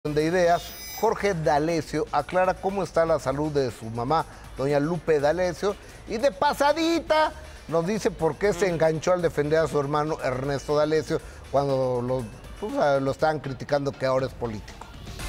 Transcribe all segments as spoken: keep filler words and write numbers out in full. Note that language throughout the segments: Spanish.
De ideas, Jorge D'Alessio aclara cómo está la salud de su mamá, doña Lupe D'Alessio, y de pasadita nos dice por qué se enganchó al defender a su hermano Ernesto D'Alessio cuando lo, pues, lo estaban criticando que ahora es político.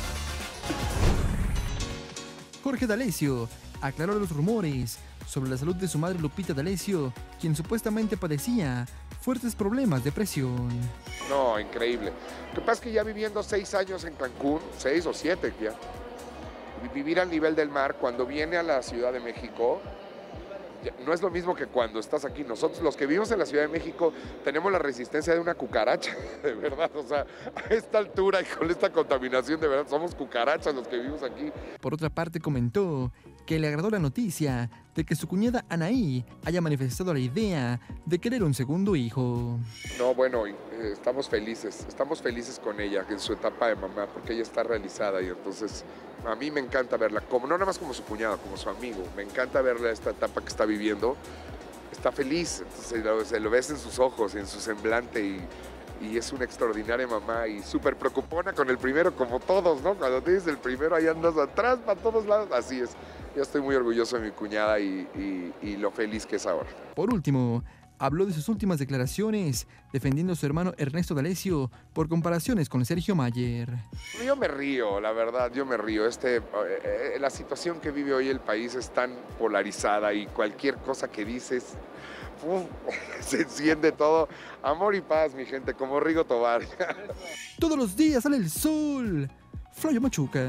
Jorge D'Alessio aclaró los rumores sobre la salud de su madre Lupita D'Alessio, quien supuestamente padecía fuertes problemas de presión. No, increíble. Lo que pasa es que ya viviendo seis años en Cancún, seis o siete ya, vivir al nivel del mar, cuando viene a la Ciudad de México, no es lo mismo que cuando estás aquí. Nosotros, los que vivimos en la Ciudad de México, tenemos la resistencia de una cucaracha, de verdad. O sea, a esta altura y con esta contaminación, de verdad, somos cucarachas los que vivimos aquí. Por otra parte, comentó que le agradó la noticia de que su cuñada Anaí haya manifestado la idea de querer un segundo hijo. No, bueno, eh, estamos felices, estamos felices con ella en su etapa de mamá, porque ella está realizada y entonces a mí me encanta verla, como no nada más como su cuñada, como su amigo, me encanta verla esta etapa que está viviendo, está feliz, entonces lo, se lo ves en sus ojos, en su semblante y, y es una extraordinaria mamá y súper preocupona con el primero, como todos, ¿no? Cuando tienes el primero ahí andas atrás para todos lados, así es. Yo estoy muy orgulloso de mi cuñada y, y, y lo feliz que es ahora. Por último, habló de sus últimas declaraciones defendiendo a su hermano Ernesto D'Alessio por comparaciones con Sergio Mayer. Yo me río, la verdad, yo me río. Este, eh, la situación que vive hoy el país es tan polarizada y cualquier cosa que dices, ¡pum!, se enciende todo. Amor y paz, mi gente, como Rigo Tobar. Todos los días sale el sol. Flavio Machuca.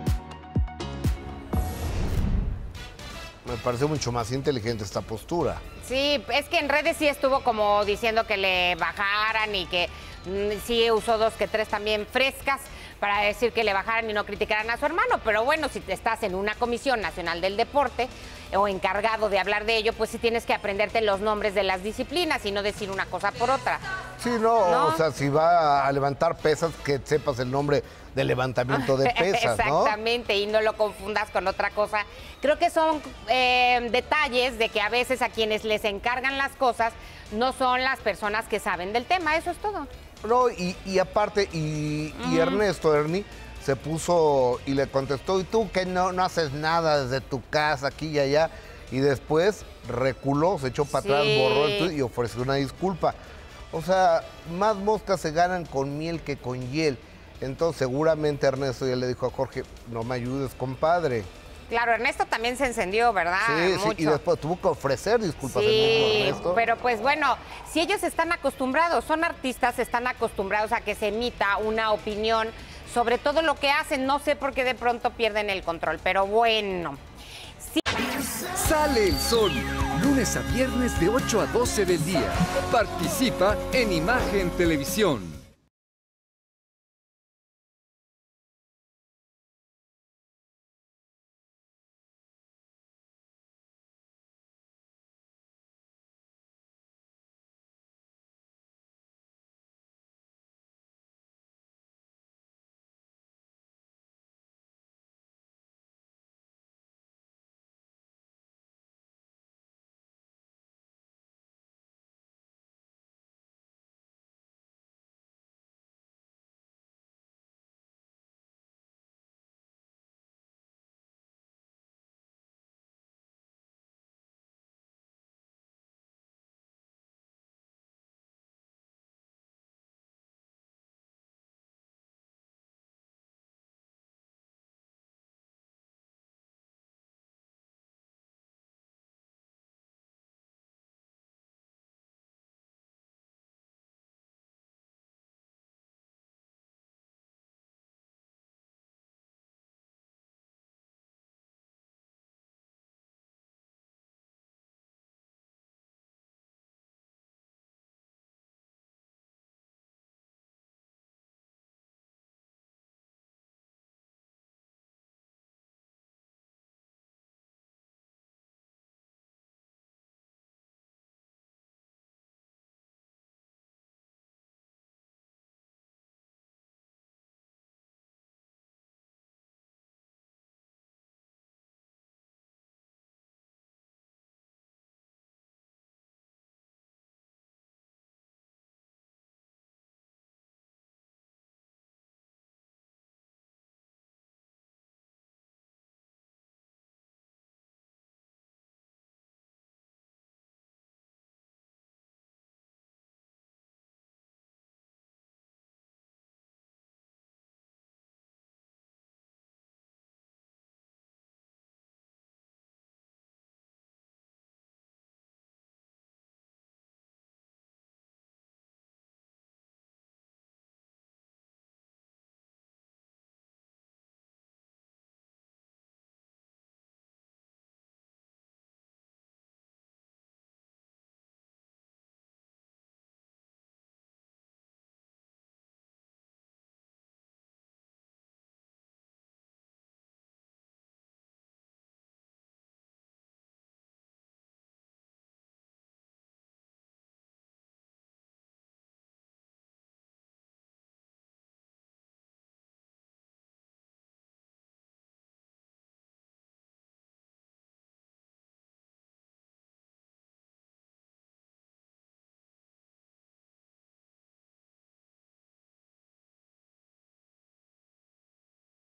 Me pareció mucho más inteligente esta postura. Sí, es que en redes sí estuvo como diciendo que le bajaran y que mm, sí usó dos que tres también frescas para decir que le bajaran y no criticaran a su hermano. Pero bueno, si te estás en una Comisión Nacional del Deporte o encargado de hablar de ello, pues sí tienes que aprenderte los nombres de las disciplinas y no decir una cosa por otra. Sí, no, ¿no? O sea, si va a levantar pesas, que sepas el nombre de levantamiento de pesas, ¿no? Exactamente, y no lo confundas con otra cosa. Creo que son eh, detalles de que a veces a quienes les encargan las cosas no son las personas que saben del tema, eso es todo. No, y, y aparte, y, y Mm. Ernesto, Ernie, se puso y le contestó, ¿y tú que no, no haces nada desde tu casa, aquí y allá? Y después reculó, se echó para Sí. atrás, borró el tuit y ofreció una disculpa. O sea, más moscas se ganan con miel que con hiel. Entonces seguramente Ernesto ya le dijo a Jorge, no me ayudes, compadre. Claro, Ernesto también se encendió, ¿verdad? Sí, sí, Mucho. y después tuvo que ofrecer disculpas el mismo Sí, Ernesto. pero pues bueno, si ellos están acostumbrados, son artistas, están acostumbrados a que se emita una opinión sobre todo lo que hacen, no sé por qué de pronto pierden el control, pero bueno. Sí. Sale el sol, lunes a viernes de ocho a doce del día. Participa en Imagen Televisión.